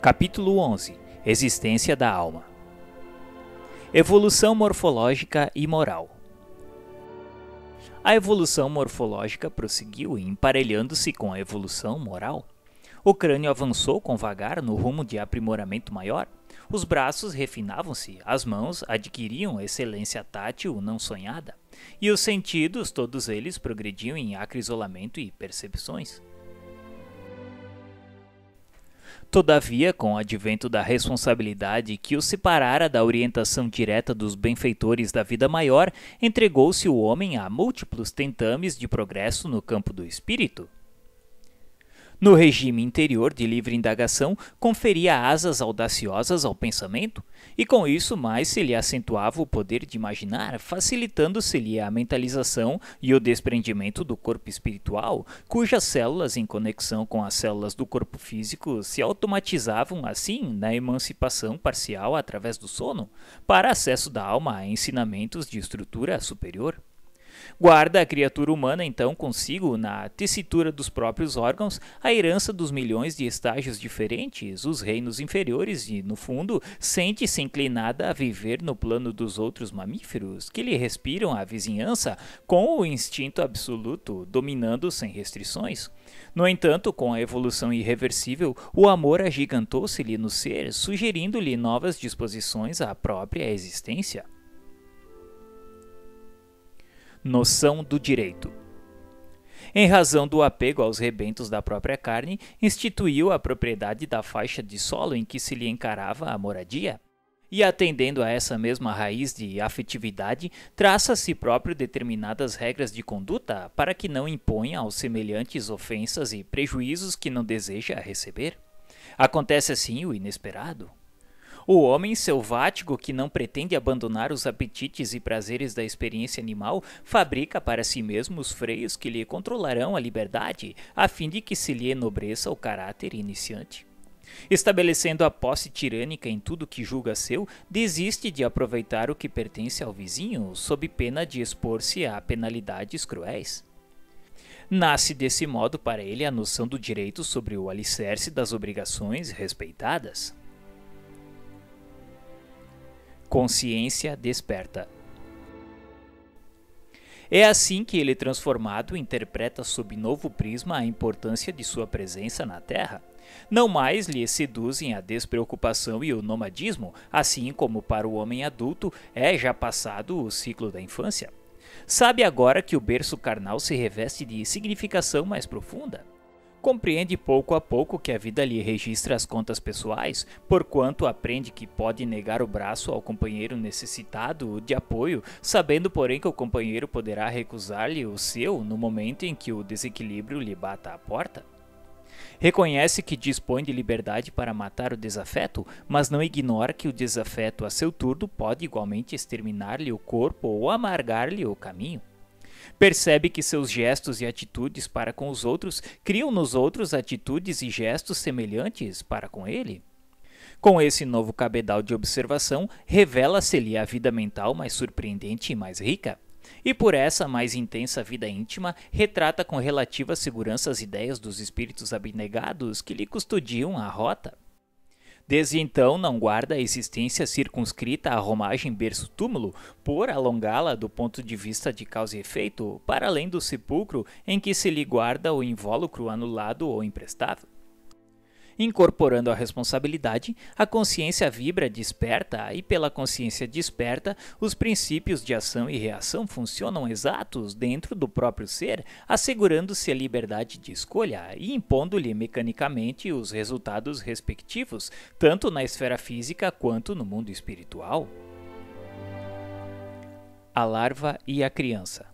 Capítulo 11. Existência da alma. Evolução morfológica e moral. A evolução morfológica prosseguiu emparelhando-se com a evolução moral. O crânio avançou com vagar no rumo de aprimoramento maior. Os braços refinavam-se, as mãos adquiriam excelência tátil não sonhada, e os sentidos, todos eles, progrediam em acrisolamento e percepções. Todavia, com o advento da responsabilidade que o separara da orientação direta dos benfeitores da vida maior, entregou-se o homem a múltiplos tentames de progresso no campo do espírito. No regime interior de livre indagação, conferia asas audaciosas ao pensamento, e com isso mais se lhe acentuava o poder de imaginar, facilitando-se-lhe a mentalização e o desprendimento do corpo espiritual, cujas células em conexão com as células do corpo físico se automatizavam assim na emancipação parcial através do sono, para acesso da alma a ensinamentos de estrutura superior. Guarda a criatura humana então consigo, na tessitura dos próprios órgãos, a herança dos milhões de estágios diferentes, os reinos inferiores e, no fundo, sente-se inclinada a viver no plano dos outros mamíferos, que lhe respiram a vizinhança com o instinto absoluto, dominando sem restrições. No entanto, com a evolução irreversível, o amor agigantou-se-lhe no ser, sugerindo-lhe novas disposições à própria existência. Noção do direito. Em razão do apego aos rebentos da própria carne, instituiu a propriedade da faixa de solo em que se lhe encarava a moradia. E atendendo a essa mesma raiz de afetividade, traça a si próprio determinadas regras de conduta para que não imponha aos semelhantes ofensas e prejuízos que não deseja receber. Acontece assim o inesperado. O homem selvático que não pretende abandonar os apetites e prazeres da experiência animal fabrica para si mesmo os freios que lhe controlarão a liberdade, a fim de que se lhe enobreça o caráter iniciante. Estabelecendo a posse tirânica em tudo que julga seu, desiste de aproveitar o que pertence ao vizinho, sob pena de expor-se a penalidades cruéis. Nasce desse modo para ele a noção do direito sobre o alicerce das obrigações respeitadas. Consciência desperta. É assim que ele, transformado, interpreta sob novo prisma a importância de sua presença na Terra. Não mais lhe seduzem a despreocupação e o nomadismo, assim como para o homem adulto é já passado o ciclo da infância. Sabe agora que o berço carnal se reveste de significação mais profunda. Compreende pouco a pouco que a vida lhe registra as contas pessoais, porquanto aprende que pode negar o braço ao companheiro necessitado de apoio, sabendo porém que o companheiro poderá recusar-lhe o seu no momento em que o desequilíbrio lhe bata à porta. Reconhece que dispõe de liberdade para matar o desafeto, mas não ignora que o desafeto a seu turno pode igualmente exterminar-lhe o corpo ou amargar-lhe o caminho. Percebe que seus gestos e atitudes para com os outros criam nos outros atitudes e gestos semelhantes para com ele. Com esse novo cabedal de observação, revela-se-lhe a vida mental mais surpreendente e mais rica. E por essa mais intensa vida íntima, retrata com relativa segurança as ideias dos espíritos abnegados que lhe custodiam a rota. Desde então não guarda a existência circunscrita à romagem berço-túmulo, por alongá-la do ponto de vista de causa e efeito, para além do sepulcro em que se lhe guarda o invólucro anulado ou imprestável. Incorporando a responsabilidade, a consciência vibra desperta e pela consciência desperta, os princípios de ação e reação funcionam exatos dentro do próprio ser, assegurando-se a liberdade de escolha e impondo-lhe mecanicamente os resultados respectivos, tanto na esfera física quanto no mundo espiritual. A larva e a criança.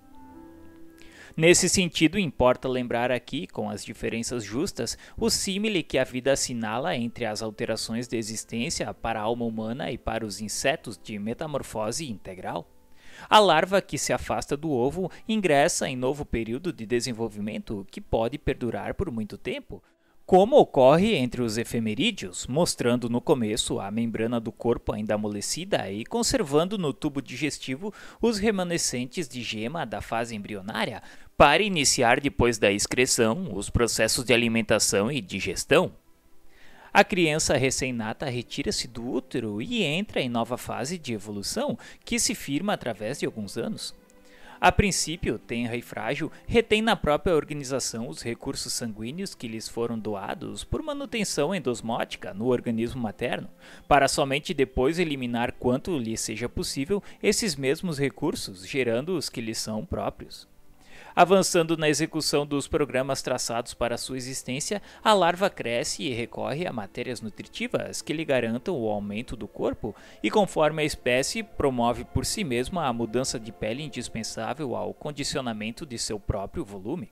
Nesse sentido, importa lembrar aqui, com as diferenças justas, o símile que a vida assinala entre as alterações de existência para a alma humana e para os insetos de metamorfose integral. A larva que se afasta do ovo ingressa em novo período de desenvolvimento que pode perdurar por muito tempo, como ocorre entre os efemerídeos, mostrando no começo a membrana do corpo ainda amolecida e conservando no tubo digestivo os remanescentes de gema da fase embrionária, para iniciar depois da excreção os processos de alimentação e digestão. A criança recém-nata retira-se do útero e entra em nova fase de evolução que se firma através de alguns anos. A princípio, tenra e frágil, retém na própria organização os recursos sanguíneos que lhes foram doados por manutenção endosmótica no organismo materno, para somente depois eliminar quanto lhe seja possível esses mesmos recursos, gerando os que lhes são próprios. Avançando na execução dos programas traçados para sua existência, a larva cresce e recorre a matérias nutritivas que lhe garantam o aumento do corpo e, conforme a espécie, promove por si mesma a mudança de pele indispensável ao condicionamento de seu próprio volume.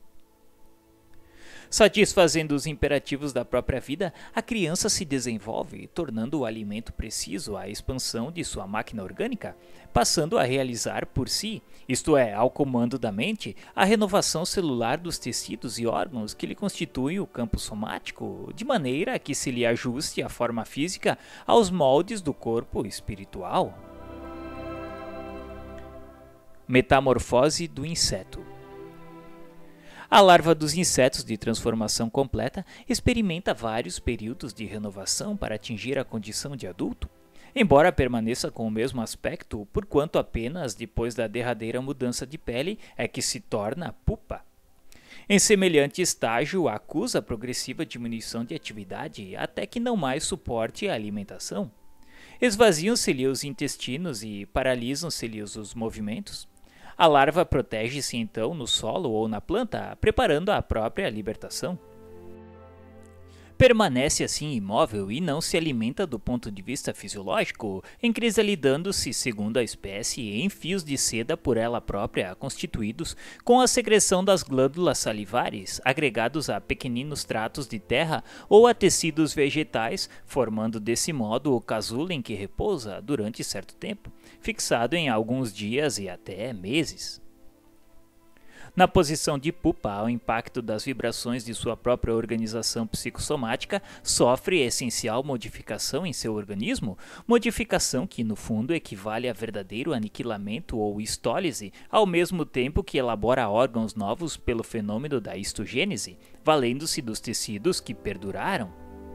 Satisfazendo os imperativos da própria vida, a criança se desenvolve, tornando o alimento preciso à expansão de sua máquina orgânica, passando a realizar por si, isto é, ao comando da mente, a renovação celular dos tecidos e órgãos que lhe constituem o campo somático, de maneira que se lhe ajuste a forma física aos moldes do corpo espiritual. Metamorfose do inseto. A larva dos insetos de transformação completa experimenta vários períodos de renovação para atingir a condição de adulto, embora permaneça com o mesmo aspecto, porquanto apenas depois da derradeira mudança de pele é que se torna pupa. Em semelhante estágio, acusa a progressiva diminuição de atividade até que não mais suporte a alimentação. Esvaziam-se-lhe os intestinos e paralisam-se-lhe os movimentos. A larva protege-se então no solo ou na planta, preparando a própria libertação. Permanece assim imóvel e não se alimenta do ponto de vista fisiológico, encrisalidando-se, segundo a espécie, em fios de seda por ela própria constituídos com a secreção das glândulas salivares, agregados a pequeninos tratos de terra ou a tecidos vegetais, formando desse modo o casulo em que repousa durante certo tempo, fixado em alguns dias e até meses. Na posição de pupa, ao impacto das vibrações de sua própria organização psicossomática, sofre essencial modificação em seu organismo, modificação que, no fundo, equivale a verdadeiro aniquilamento ou histólise, ao mesmo tempo que elabora órgãos novos pelo fenômeno da histogênese, valendo-se dos tecidos que perduraram.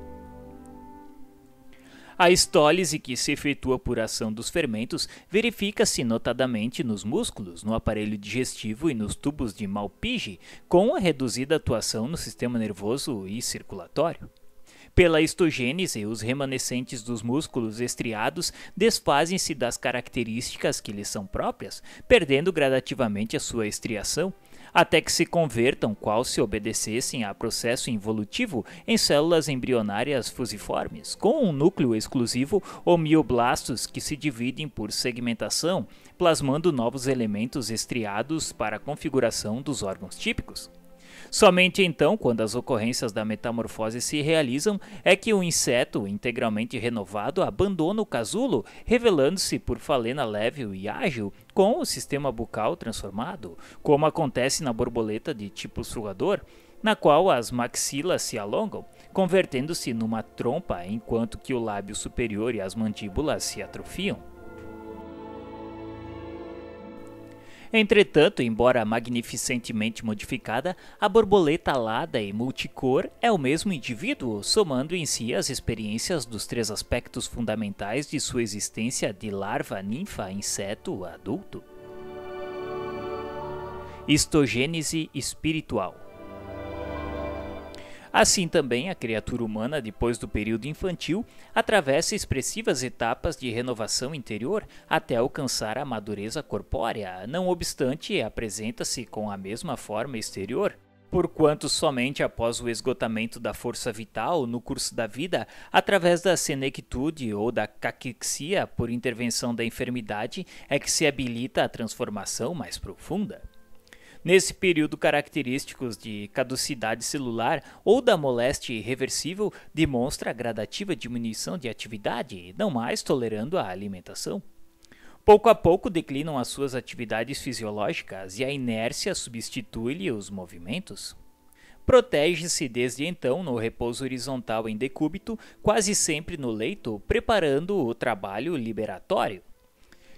A histólise que se efetua por ação dos fermentos verifica-se notadamente nos músculos, no aparelho digestivo e nos tubos de Malpighi, com a reduzida atuação no sistema nervoso e circulatório. Pela histogênese, os remanescentes dos músculos estriados desfazem-se das características que lhes são próprias, perdendo gradativamente a sua estriação, até que se convertam, qual se obedecessem a processo involutivo, em células embrionárias fusiformes, com um núcleo exclusivo ou mioblastos que se dividem por segmentação, plasmando novos elementos estriados para a configuração dos órgãos típicos. Somente então, quando as ocorrências da metamorfose se realizam, é que o inseto, integralmente renovado, abandona o casulo, revelando-se por falena leve e ágil, com o sistema bucal transformado, como acontece na borboleta de tipo sugador, na qual as maxilas se alongam, convertendo-se numa trompa, enquanto que o lábio superior e as mandíbulas se atrofiam. Entretanto, embora magnificentemente modificada, a borboleta alada e multicor é o mesmo indivíduo, somando em si as experiências dos três aspectos fundamentais de sua existência de larva, ninfa, inseto, adulto. Histogênese espiritual. Assim também, a criatura humana, depois do período infantil, atravessa expressivas etapas de renovação interior até alcançar a madureza corpórea, não obstante, apresenta-se com a mesma forma exterior, porquanto somente após o esgotamento da força vital no curso da vida, através da senectude ou da caquexia por intervenção da enfermidade, é que se habilita a transformação mais profunda. Nesse período, característicos de caducidade celular ou da moléstia irreversível demonstra a gradativa diminuição de atividade, não mais tolerando a alimentação. Pouco a pouco declinam as suas atividades fisiológicas e a inércia substitui-lhe os movimentos. Protege-se desde então no repouso horizontal em decúbito, quase sempre no leito, preparando o trabalho liberatório.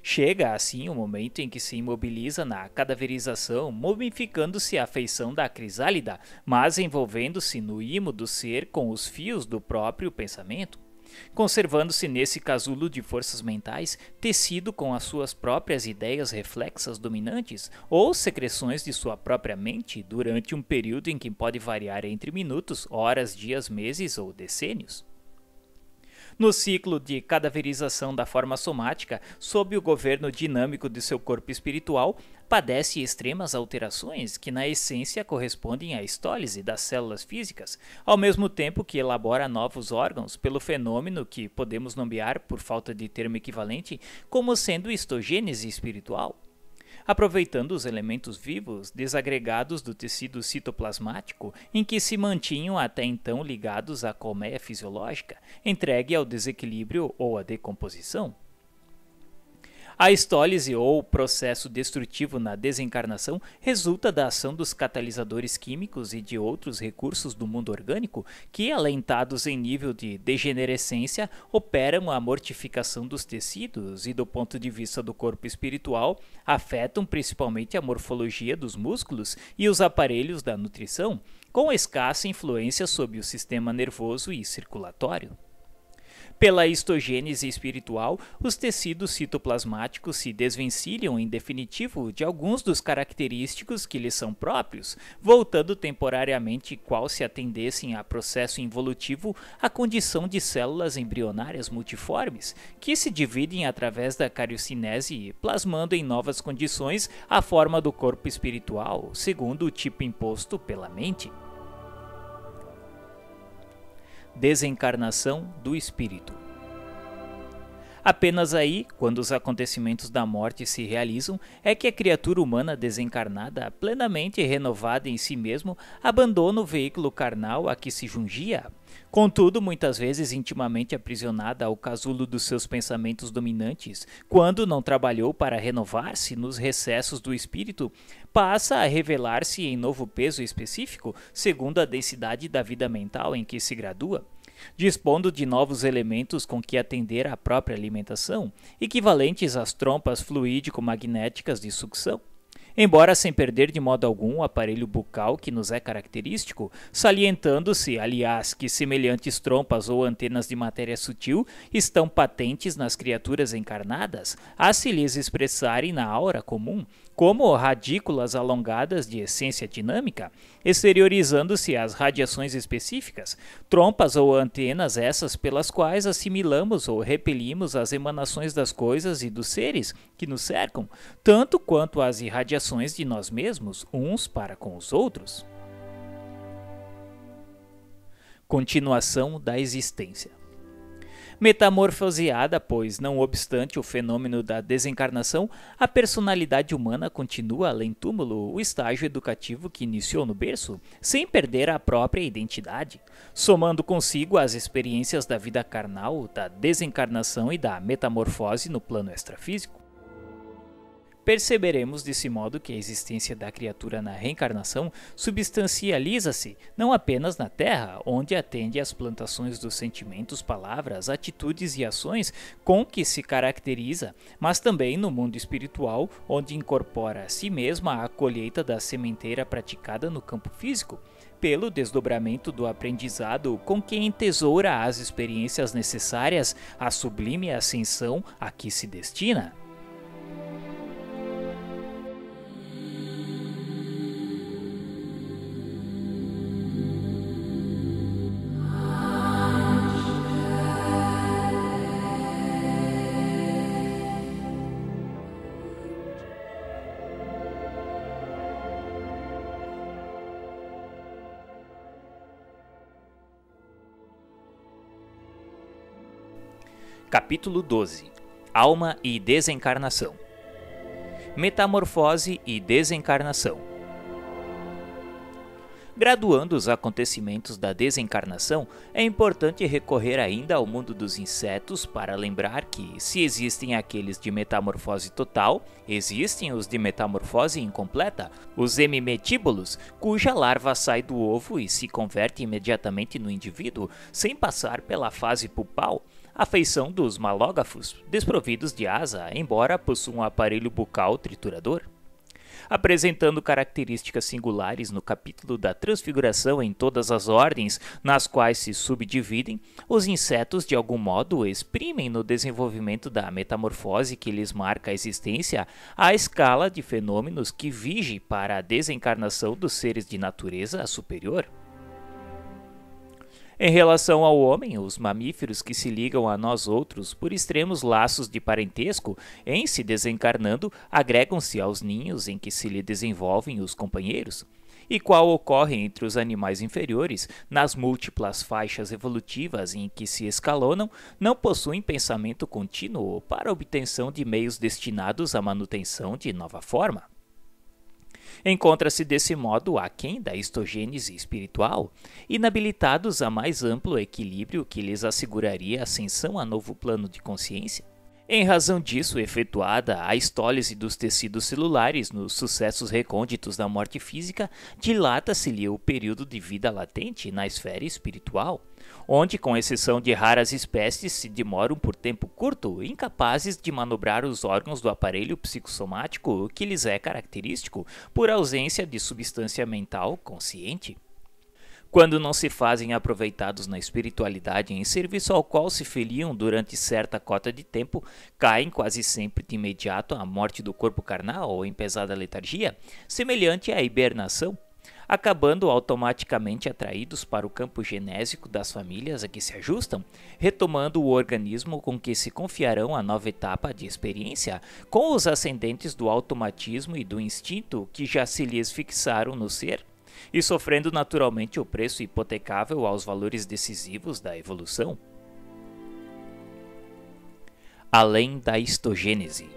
Chega assim o momento em que se imobiliza na cadaverização, momificando-se a feição da crisálida, mas envolvendo-se no imo do ser com os fios do próprio pensamento, conservando-se nesse casulo de forças mentais, tecido com as suas próprias ideias reflexas dominantes ou secreções de sua própria mente durante um período em que pode variar entre minutos, horas, dias, meses ou decênios. No ciclo de cadaverização da forma somática, sob o governo dinâmico de seu corpo espiritual, padece extremas alterações que na essência correspondem à estólise das células físicas, ao mesmo tempo que elabora novos órgãos pelo fenômeno que podemos nomear, por falta de termo equivalente, como sendo histogênese espiritual. Aproveitando os elementos vivos desagregados do tecido citoplasmático em que se mantinham até então ligados à colmeia fisiológica, entregue ao desequilíbrio ou à decomposição. A estólise ou processo destrutivo na desencarnação resulta da ação dos catalisadores químicos e de outros recursos do mundo orgânico que, alentados em nível de degenerescência, operam a mortificação dos tecidos e, do ponto de vista do corpo espiritual, afetam principalmente a morfologia dos músculos e os aparelhos da nutrição, com escassa influência sobre o sistema nervoso e circulatório. Pela histogênese espiritual, os tecidos citoplasmáticos se desvencilham em definitivo de alguns dos característicos que lhes são próprios, voltando temporariamente, qual se atendessem a processo involutivo, à condição de células embrionárias multiformes, que se dividem através da cariocinese, plasmando em novas condições a forma do corpo espiritual, segundo o tipo imposto pela mente. Desencarnação do espírito. Apenas aí, quando os acontecimentos da morte se realizam, é que a criatura humana desencarnada, plenamente renovada em si mesmo, abandona o veículo carnal a que se jungia. Contudo, muitas vezes intimamente aprisionada ao casulo dos seus pensamentos dominantes, quando não trabalhou para renovar-se nos recessos do espírito, passa a revelar-se em novo peso específico, segundo a densidade da vida mental em que se gradua, dispondo de novos elementos com que atender à própria alimentação, equivalentes às trompas fluídico-magnéticas de sucção. Embora sem perder de modo algum o aparelho bucal que nos é característico, salientando-se, aliás, que semelhantes trompas ou antenas de matéria sutil estão patentes nas criaturas encarnadas, a se lhes expressarem na aura comum, como radículas alongadas de essência dinâmica, exteriorizando-se às radiações específicas, trompas ou antenas essas pelas quais assimilamos ou repelimos as emanações das coisas e dos seres que nos cercam, tanto quanto as irradiações de nós mesmos, uns para com os outros. Continuação da existência. Metamorfoseada, pois, não obstante o fenômeno da desencarnação, a personalidade humana continua além túmulo o estágio educativo que iniciou no berço, sem perder a própria identidade, somando consigo as experiências da vida carnal, da desencarnação e da metamorfose no plano extrafísico. Perceberemos desse modo que a existência da criatura na reencarnação substancializa-se não apenas na Terra, onde atende às plantações dos sentimentos, palavras, atitudes e ações com que se caracteriza, mas também no mundo espiritual, onde incorpora a si mesma a colheita da sementeira praticada no campo físico, pelo desdobramento do aprendizado com que entesoura as experiências necessárias à sublime ascensão a que se destina. Capítulo 12. Alma e desencarnação. Metamorfose e desencarnação. Graduando os acontecimentos da desencarnação, é importante recorrer ainda ao mundo dos insetos para lembrar que, se existem aqueles de metamorfose total, existem os de metamorfose incompleta, os hemimetíbulos, cuja larva sai do ovo e se converte imediatamente no indivíduo, sem passar pela fase pupal, a feição dos malógrafos, desprovidos de asa, embora possuam um aparelho bucal triturador. Apresentando características singulares no capítulo da transfiguração em todas as ordens nas quais se subdividem, os insetos de algum modo exprimem no desenvolvimento da metamorfose que lhes marca a existência a escala de fenômenos que vige para a desencarnação dos seres de natureza superior. Em relação ao homem, os mamíferos que se ligam a nós outros por extremos laços de parentesco, em se desencarnando, agregam-se aos ninhos em que se lhe desenvolvem os companheiros, e qual ocorre entre os animais inferiores, nas múltiplas faixas evolutivas em que se escalonam, não possuem pensamento contínuo para a obtenção de meios destinados à manutenção de nova forma. Encontra-se desse modo aquém da histogênese espiritual, inabilitados a mais amplo equilíbrio que lhes asseguraria a ascensão a novo plano de consciência. Em razão disso, efetuada a estólise dos tecidos celulares nos sucessos recônditos da morte física, dilata-se-lhe o período de vida latente na esfera espiritual, onde, com exceção de raras espécies, se demoram por tempo curto, incapazes de manobrar os órgãos do aparelho psicossomático que lhes é característico por ausência de substância mental consciente. Quando não se fazem aproveitados na espiritualidade em serviço ao qual se filiam durante certa cota de tempo, caem quase sempre de imediato à morte do corpo carnal ou em pesada letargia, semelhante à hibernação, acabando automaticamente atraídos para o campo genésico das famílias a que se ajustam, retomando o organismo com que se confiarão a nova etapa de experiência, com os ascendentes do automatismo e do instinto que já se lhes fixaram no ser, e sofrendo naturalmente o preço hipotecável aos valores decisivos da evolução. Além da histogênese.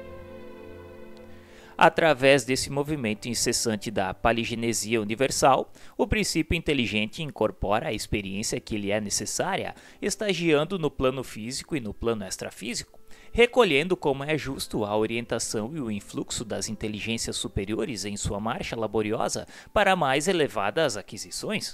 Através desse movimento incessante da paligenesia universal, o princípio inteligente incorpora a experiência que lhe é necessária, estagiando no plano físico e no plano extrafísico, recolhendo como é justo a orientação e o influxo das inteligências superiores em sua marcha laboriosa para mais elevadas aquisições.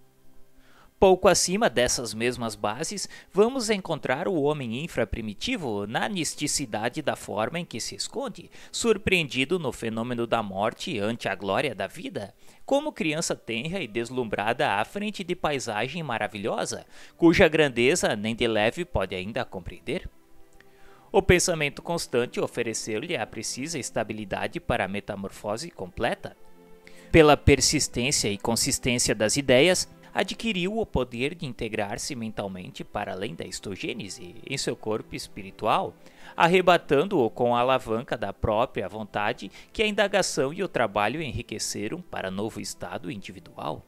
Pouco acima dessas mesmas bases, vamos encontrar o homem infraprimitivo na nisticidade da forma em que se esconde, surpreendido no fenômeno da morte ante a glória da vida, como criança tenra e deslumbrada à frente de paisagem maravilhosa, cuja grandeza nem de leve pode ainda compreender. O pensamento constante ofereceu-lhe a precisa estabilidade para a metamorfose completa. Pela persistência e consistência das ideias, adquiriu o poder de integrar-se mentalmente para além da histogênese em seu corpo espiritual, arrebatando-o com a alavanca da própria vontade que a indagação e o trabalho enriqueceram para novo estado individual.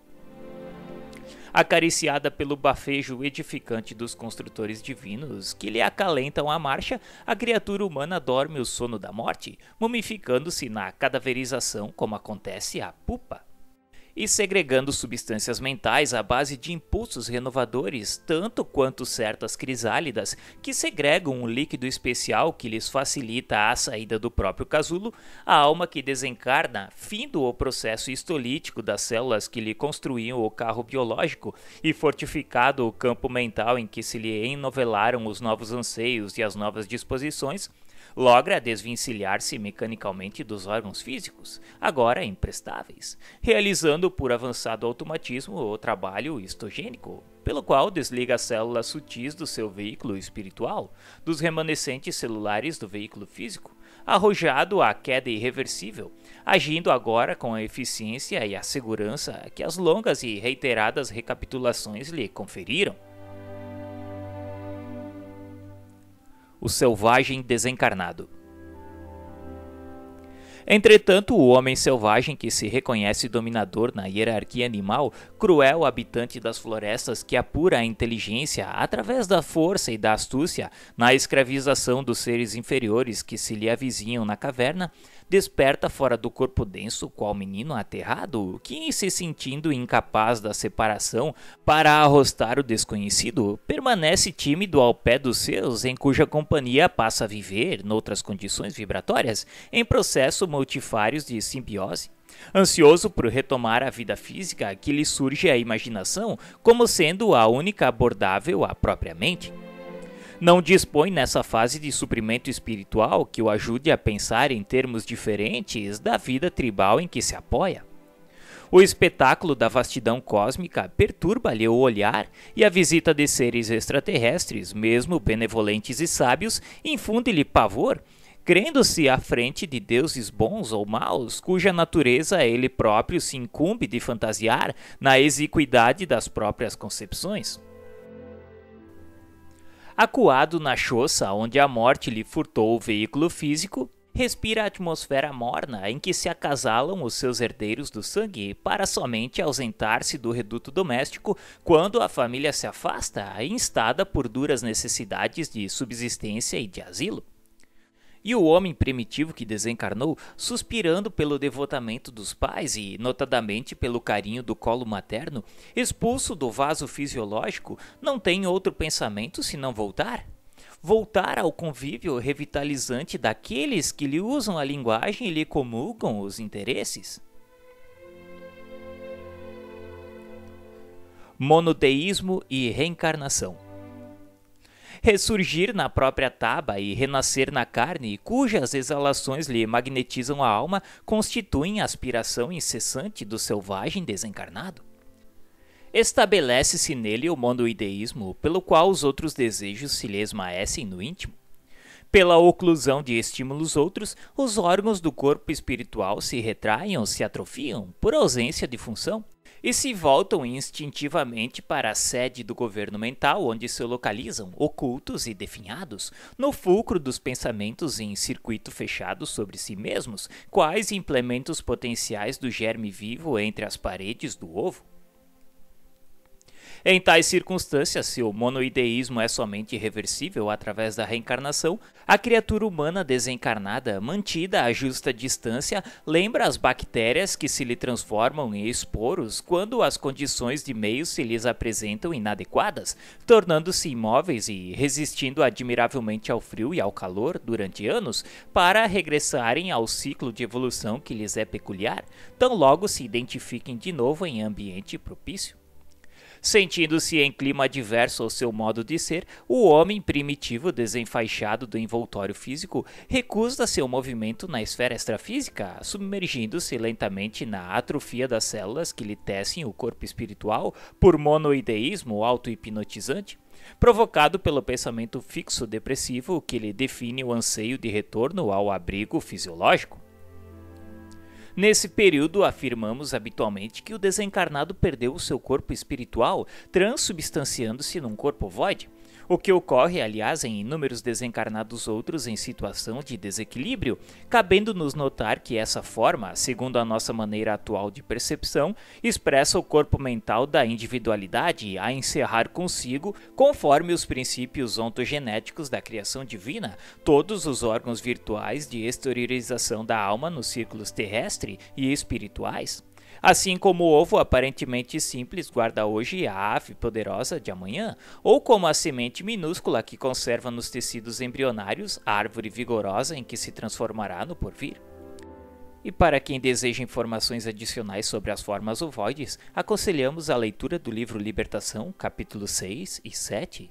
Acariciada pelo bafejo edificante dos construtores divinos que lhe acalentam a marcha, a criatura humana dorme o sono da morte, mumificando-se na cadaverização como acontece à pupa, e segregando substâncias mentais à base de impulsos renovadores, tanto quanto certas crisálidas que segregam um líquido especial que lhes facilita a saída do próprio casulo, a alma que desencarna, findo o processo histolítico das células que lhe construíam o carro biológico e fortificado o campo mental em que se lhe enovelaram os novos anseios e as novas disposições, logra desvencilhar-se mecanicamente dos órgãos físicos, agora imprestáveis, realizando por avançado automatismo o trabalho histogênico, pelo qual desliga as células sutis do seu veículo espiritual, dos remanescentes celulares do veículo físico, arrojado à queda irreversível, agindo agora com a eficiência e a segurança que as longas e reiteradas recapitulações lhe conferiram. O selvagem desencarnado. Entretanto, o homem selvagem que se reconhece dominador na hierarquia animal, cruel habitante das florestas que apura a inteligência através da força e da astúcia na escravização dos seres inferiores que se lhe avizinham na caverna, desperta fora do corpo denso qual menino aterrado que, em se sentindo incapaz da separação para arrostar o desconhecido, permanece tímido ao pé dos seus em cuja companhia passa a viver, noutras condições vibratórias, em processos multifários de simbiose. Ansioso por retomar a vida física que lhe surge à imaginação como sendo a única abordável à própria mente. Não dispõe nessa fase de suprimento espiritual que o ajude a pensar em termos diferentes da vida tribal em que se apoia. O espetáculo da vastidão cósmica perturba-lhe o olhar e a visita de seres extraterrestres, mesmo benevolentes e sábios, infunde-lhe pavor, crendo-se à frente de deuses bons ou maus, cuja natureza ele próprio se incumbe de fantasiar na exiguidade das próprias concepções. Acuado na choça onde a morte lhe furtou o veículo físico, respira a atmosfera morna em que se acasalam os seus herdeiros do sangue para somente ausentar-se do reduto doméstico quando a família se afasta, instada por duras necessidades de subsistência e de asilo. E o homem primitivo que desencarnou, suspirando pelo devotamento dos pais e, notadamente, pelo carinho do colo materno, expulso do vaso fisiológico, não tem outro pensamento senão voltar? Voltar ao convívio revitalizante daqueles que lhe usam a linguagem e lhe comulgam os interesses? Monoteísmo e reencarnação. Ressurgir na própria taba e renascer na carne, cujas exalações lhe magnetizam a alma, constituem a aspiração incessante do selvagem desencarnado. Estabelece-se nele o monoideísmo, pelo qual os outros desejos se lhe esmaecem no íntimo. Pela oclusão de estímulos outros, os órgãos do corpo espiritual se retraem ou se atrofiam, por ausência de função, e se voltam instintivamente para a sede do governo mental, onde se localizam, ocultos e definhados, no fulcro dos pensamentos em circuito fechado sobre si mesmos, quais implementos potenciais do germe vivo entre as paredes do ovo. Em tais circunstâncias, se o monoideísmo é somente reversível através da reencarnação, a criatura humana desencarnada, mantida a justa distância, lembra as bactérias que se lhe transformam em esporos quando as condições de meio se lhes apresentam inadequadas, tornando-se imóveis e resistindo admiravelmente ao frio e ao calor durante anos, para regressarem ao ciclo de evolução que lhes é peculiar, tão logo se identifiquem de novo em ambiente propício. Sentindo-se em clima adverso ao seu modo de ser, o homem primitivo desenfaixado do envoltório físico recusa seu movimento na esfera extrafísica, submergindo-se lentamente na atrofia das células que lhe tecem o corpo espiritual por monoideísmo auto-hipnotizante, provocado pelo pensamento fixo depressivo que lhe define o anseio de retorno ao abrigo fisiológico. Nesse período, afirmamos habitualmente que o desencarnado perdeu o seu corpo espiritual, transubstanciando-se num corpo voide, o que ocorre, aliás, em inúmeros desencarnados outros em situação de desequilíbrio, cabendo-nos notar que essa forma, segundo a nossa maneira atual de percepção, expressa o corpo mental da individualidade a encerrar consigo, conforme os princípios ontogenéticos da criação divina, todos os órgãos virtuais de exteriorização da alma nos círculos terrestre e espirituais. Assim como o ovo aparentemente simples guarda hoje a ave poderosa de amanhã, ou como a semente minúscula que conserva nos tecidos embrionários a árvore vigorosa em que se transformará no porvir. E para quem deseja informações adicionais sobre as formas ovoides, aconselhamos a leitura do livro Libertação, capítulos 6 e 7.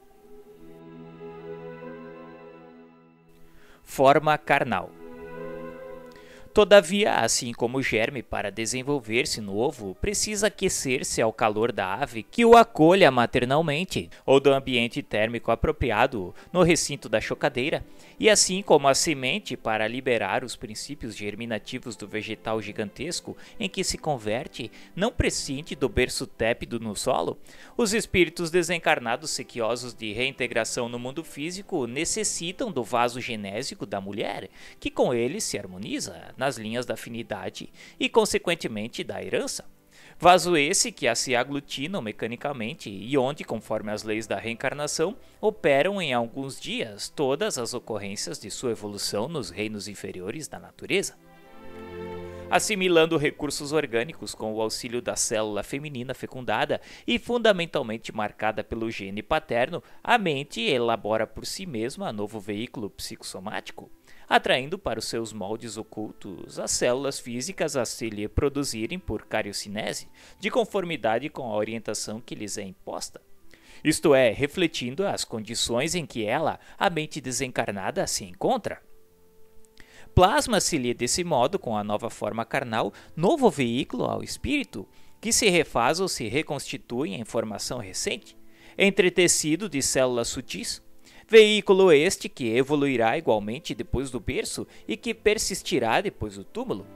Forma carnal. Todavia, assim como o germe, para desenvolver-se no ovo, precisa aquecer-se ao calor da ave que o acolha maternalmente, ou do ambiente térmico apropriado no recinto da chocadeira, e assim como a semente, para liberar os princípios germinativos do vegetal gigantesco em que se converte, não prescinde do berço tépido no solo, os espíritos desencarnados sequiosos de reintegração no mundo físico necessitam do vaso genésico da mulher, que com ele se harmoniza nas linhas da afinidade e, consequentemente, da herança. Vaso esse que se aglutinam mecanicamente e onde, conforme as leis da reencarnação, operam em alguns dias todas as ocorrências de sua evolução nos reinos inferiores da natureza. Assimilando recursos orgânicos com o auxílio da célula feminina fecundada e fundamentalmente marcada pelo gene paterno, a mente elabora por si mesma novo veículo psicossomático, atraindo para os seus moldes ocultos as células físicas a se lhe produzirem por cariocinese, de conformidade com a orientação que lhes é imposta. isto é, refletindo as condições em que ela, a mente desencarnada, se encontra. Plasma-se-lhe desse modo, com a nova forma carnal, novo veículo ao espírito, que se refaz ou se reconstitui em formação recente, entretecido de células sutis, veículo este que evoluirá igualmente depois do berço e que persistirá depois do túmulo.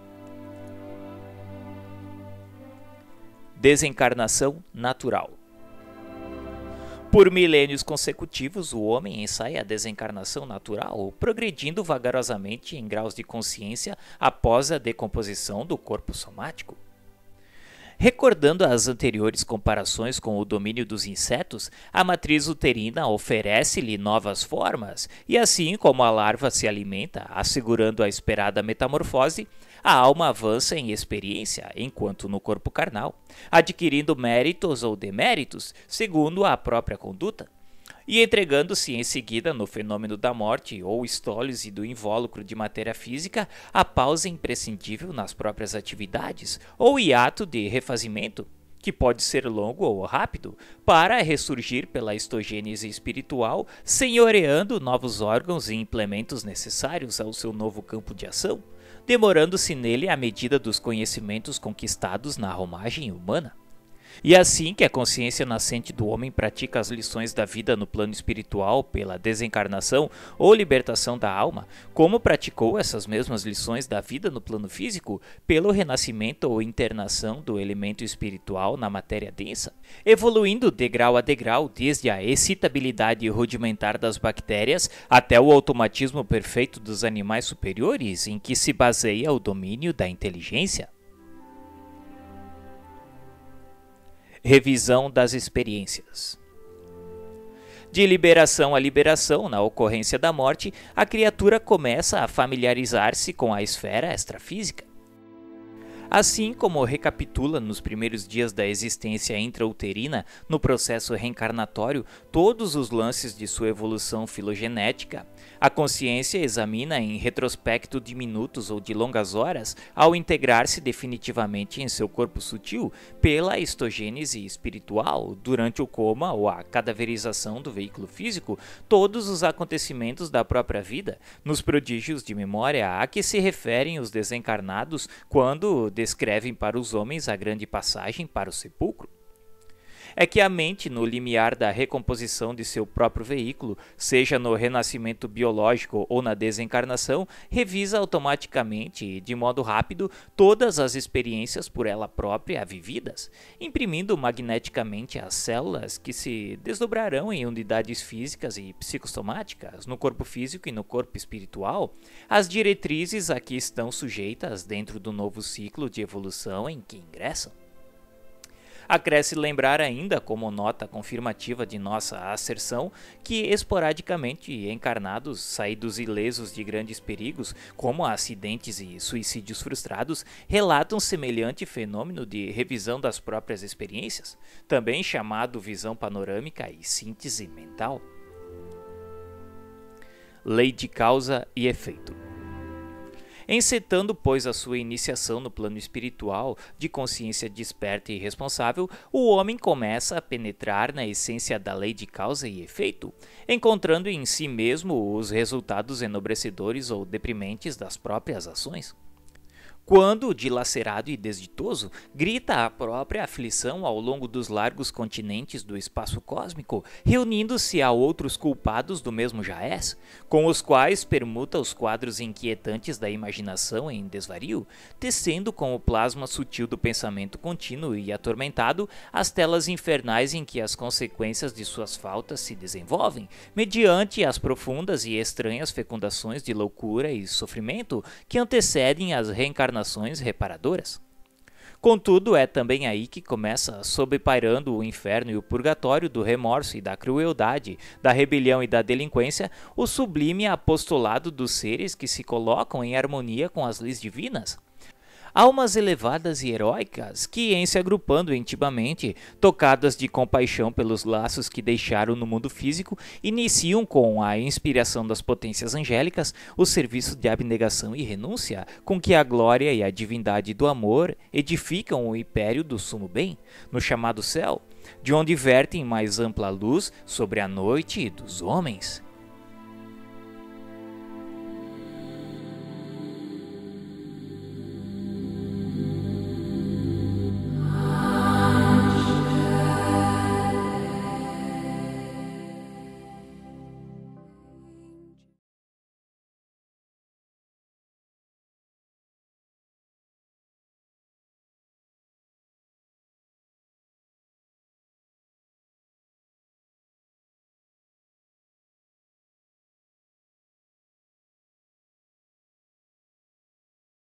Desencarnação natural. Por milênios consecutivos, o homem ensaia a desencarnação natural, progredindo vagarosamente em graus de consciência após a decomposição do corpo somático. Recordando as anteriores comparações com o domínio dos insetos, a matriz uterina oferece-lhe novas formas, e assim como a larva se alimenta, assegurando a esperada metamorfose, a alma avança em experiência, enquanto no corpo carnal, adquirindo méritos ou deméritos, segundo a própria conduta, e entregando-se em seguida no fenômeno da morte ou estólise do invólucro de matéria física, a pausa imprescindível nas próprias atividades, ou hiato de refazimento, que pode ser longo ou rápido, para ressurgir pela histogênese espiritual, senhoreando novos órgãos e implementos necessários ao seu novo campo de ação, demorando-se nele à medida dos conhecimentos conquistados na romagem humana. E assim que a consciência nascente do homem pratica as lições da vida no plano espiritual pela desencarnação ou libertação da alma, como praticou essas mesmas lições da vida no plano físico pelo renascimento ou internação do elemento espiritual na matéria densa, evoluindo degrau a degrau desde a excitabilidade rudimentar das bactérias até o automatismo perfeito dos animais superiores em que se baseia o domínio da inteligência. Revisão das experiências. De liberação a liberação, na ocorrência da morte, a criatura começa a familiarizar-se com a esfera extrafísica. Assim como recapitula nos primeiros dias da existência intrauterina, no processo reencarnatório, todos os lances de sua evolução filogenética, a consciência examina em retrospecto de minutos ou de longas horas, ao integrar-se definitivamente em seu corpo sutil, pela histogênese espiritual, durante o coma ou a cadaverização do veículo físico, todos os acontecimentos da própria vida, nos prodígios de memória a que se referem os desencarnados quando descrevem para os homens a grande passagem para o sepulcro. É que a mente, no limiar da recomposição de seu próprio veículo, seja no renascimento biológico ou na desencarnação, revisa automaticamente e de modo rápido todas as experiências por ela própria vividas, imprimindo magneticamente às células que se desdobrarão em unidades físicas e psicossomáticas no corpo físico e no corpo espiritual, as diretrizes a que estão sujeitas dentro do novo ciclo de evolução em que ingressam. Acresce lembrar ainda, como nota confirmativa de nossa asserção, que esporadicamente encarnados, saídos ilesos de grandes perigos, como acidentes e suicídios frustrados, relatam semelhante fenômeno de revisão das próprias experiências, também chamado visão panorâmica e síntese mental. Lei de causa e efeito. Encetando, pois, a sua iniciação no plano espiritual, de consciência desperta e responsável, o homem começa a penetrar na essência da lei de causa e efeito, encontrando em si mesmo os resultados enobrecedores ou deprimentes das próprias ações. Quando, dilacerado e desditoso, grita a própria aflição ao longo dos largos continentes do espaço cósmico, reunindo-se a outros culpados do mesmo jaez, com os quais permuta os quadros inquietantes da imaginação em desvario, tecendo com o plasma sutil do pensamento contínuo e atormentado as telas infernais em que as consequências de suas faltas se desenvolvem, mediante as profundas e estranhas fecundações de loucura e sofrimento que antecedem as reencarnações reparadoras. Contudo, é também aí que começa, sobrepairando o inferno e o purgatório do remorso e da crueldade, da rebelião e da delinquência, o sublime apostolado dos seres que se colocam em harmonia com as leis divinas. Almas elevadas e heróicas que, em se agrupando intimamente, tocadas de compaixão pelos laços que deixaram no mundo físico, iniciam com a inspiração das potências angélicas o serviço de abnegação e renúncia com que a glória e a divindade do amor edificam o império do sumo bem, no chamado céu, de onde vertem mais ampla luz sobre a noite dos homens.